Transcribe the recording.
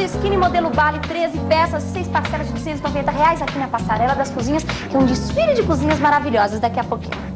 modelo skinny, modelo Bali, 13 peças, 6 parcelas de R$290 aqui na Passarela das Cozinhas, que é um desfile de cozinhas maravilhosas daqui a pouquinho.